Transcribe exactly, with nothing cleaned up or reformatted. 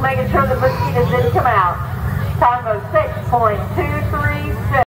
making sure the mosquitoes didn't come out. Time of six point two three six.